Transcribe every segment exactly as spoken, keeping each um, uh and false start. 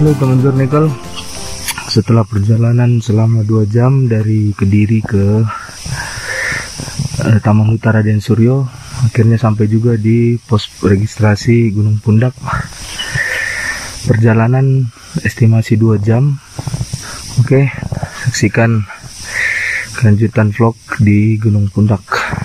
Halo teman Journeycal, setelah perjalanan selama dua jam dari Kediri ke eh, Taman Huta Raden Suryo, akhirnya sampai juga di pos registrasi Gunung Pundak. Perjalanan estimasi dua jam. Oke, saksikan kelanjutan vlog di Gunung Pundak.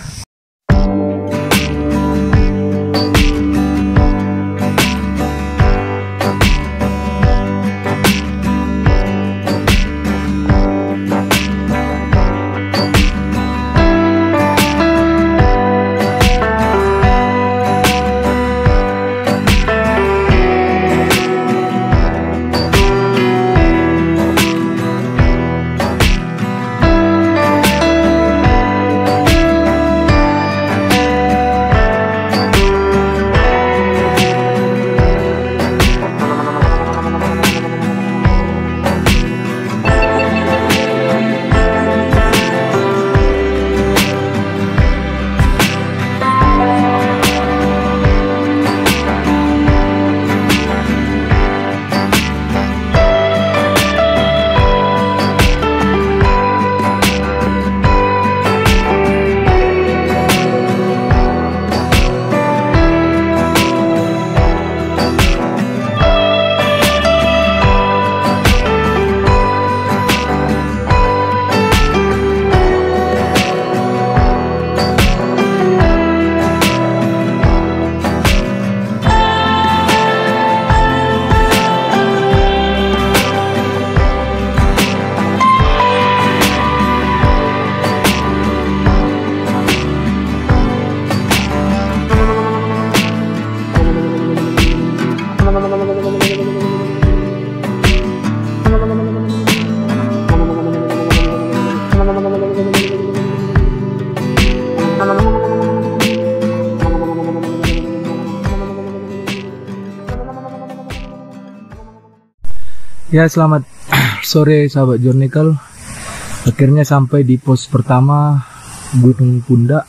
Ya, selamat sore sahabat Journeycal. Akhirnya sampai di pos pertama Gunung Pundak.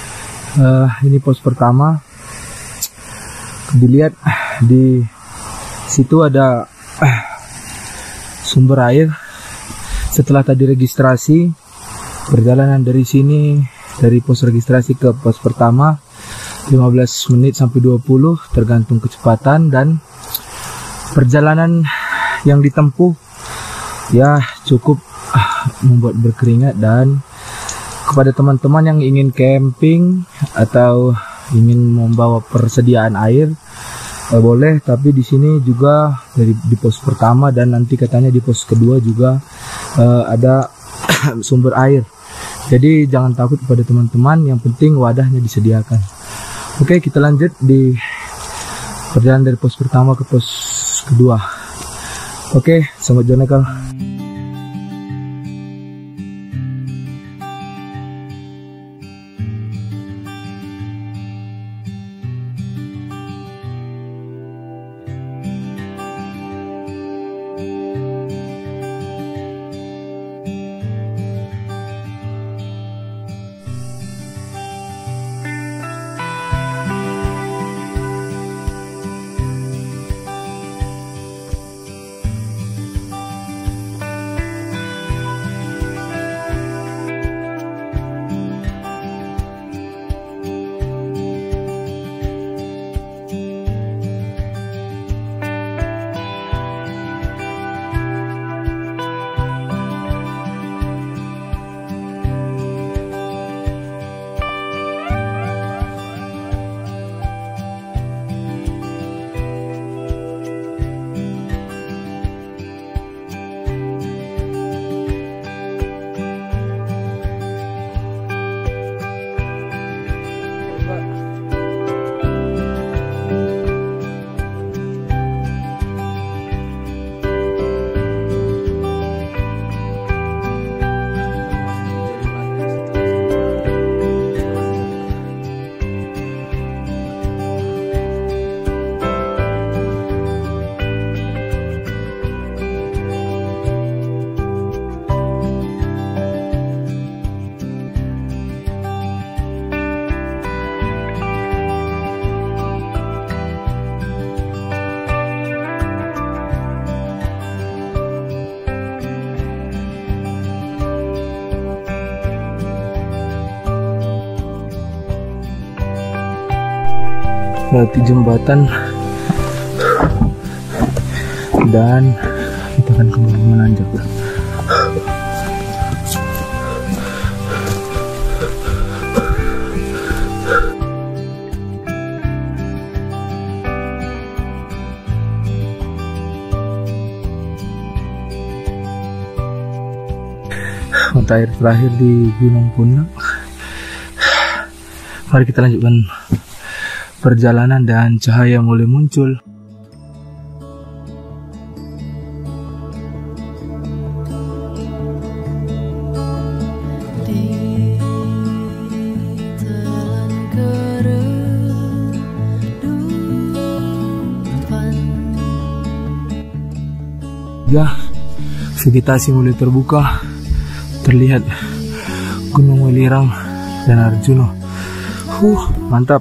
Uh, ini pos pertama. Dilihat di situ ada uh, sumber air. Setelah tadi registrasi, perjalanan dari sini dari pos registrasi ke pos pertama lima belas menit sampai dua puluh tergantung kecepatan, dan perjalanan yang ditempuh ya cukup ah, membuat berkeringat. Dan kepada teman-teman yang ingin camping atau ingin membawa persediaan air eh, boleh, tapi di sini juga dari di pos pertama dan nanti katanya di pos kedua juga eh, ada sumber air. Jadi jangan takut kepada teman-teman, yang penting wadahnya disediakan. Oke, kita lanjut di perjalanan dari pos pertama ke pos kedua. Oke, selamat Journeycal. melewati jembatan, dan kita akan kembali menanjak. Mata air terakhir di Gunung Pundak. Mari kita lanjutkan perjalanan dan cahaya mulai muncul. Ya, vegetasi mulai terbuka. Terlihat Gunung Welirang dan Arjuna. Huh, mantap.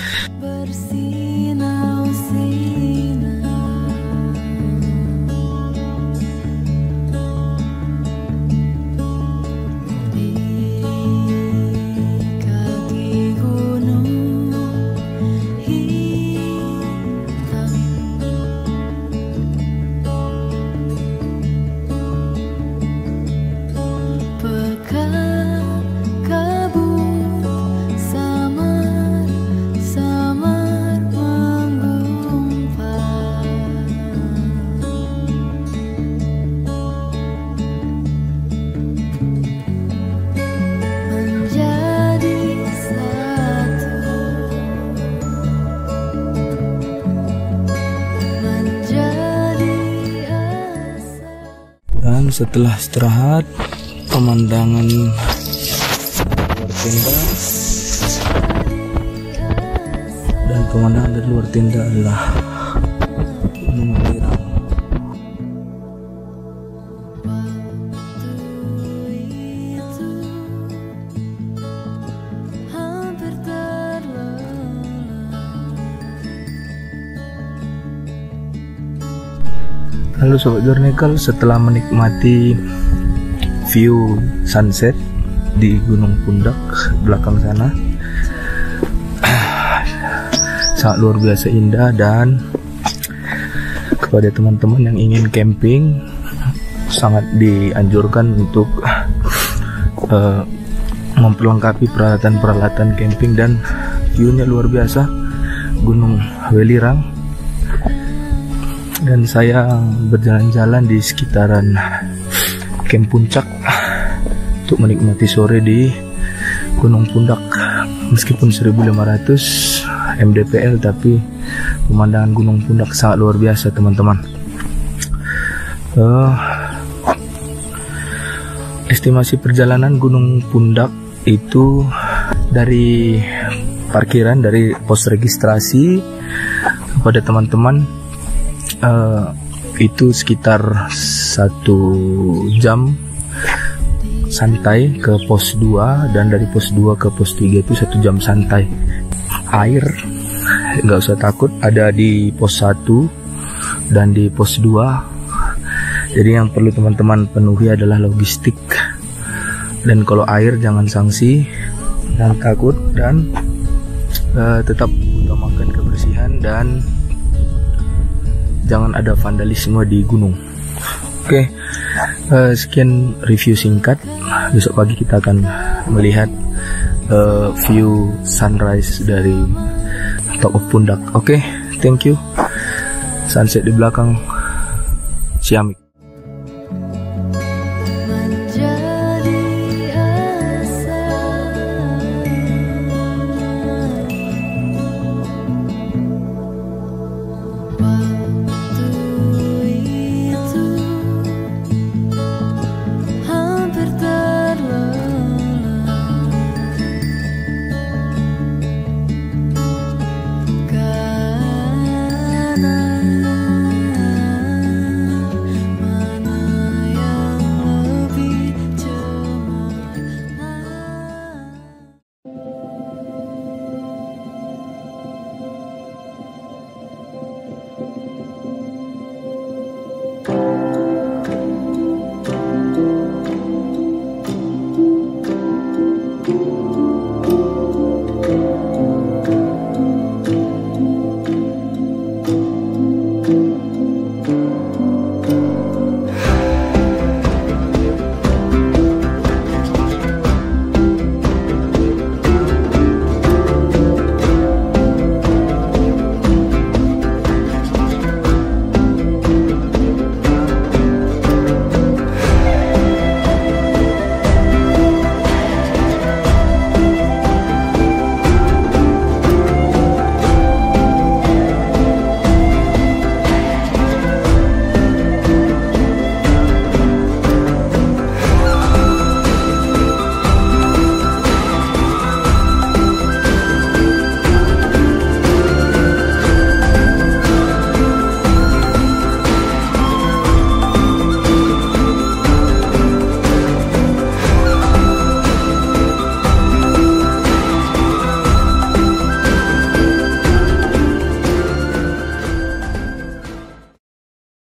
Dan setelah istirahat, pemandangan luar tenda dan pemandangan dari luar tenda adalah Gunung Welirang. Halo Sobat Journeycal, setelah menikmati view sunset di Gunung Pundak belakang sana, sangat luar biasa indah, dan kepada teman-teman yang ingin camping sangat dianjurkan untuk uh, memperlengkapi peralatan-peralatan camping, dan view-nya luar biasa Gunung Welirang. Dan saya berjalan-jalan di sekitaran Camp Puncak untuk menikmati sore di Gunung Pundak. Meskipun seribu lima ratus M D P L, tapi pemandangan Gunung Pundak sangat luar biasa teman-teman. uh, Estimasi perjalanan Gunung Pundak itu dari parkiran, dari pos registrasi kepada teman-teman, Uh, itu sekitar satu jam santai ke pos dua, dan dari pos dua ke pos tiga itu satu jam santai. Air nggak usah takut, ada di pos satu dan di pos dua. Jadi yang perlu teman-teman penuhi adalah logistik, dan kalau air jangan sanksi, jangan takut, dan uh, tetap utamakan kebersihan dan jangan ada vandalisme di gunung. Oke, uh, sekian review singkat. Besok pagi kita akan melihat uh, view sunrise dari top of Pundak. Oke, thank you. Sunset di belakang, ciamik.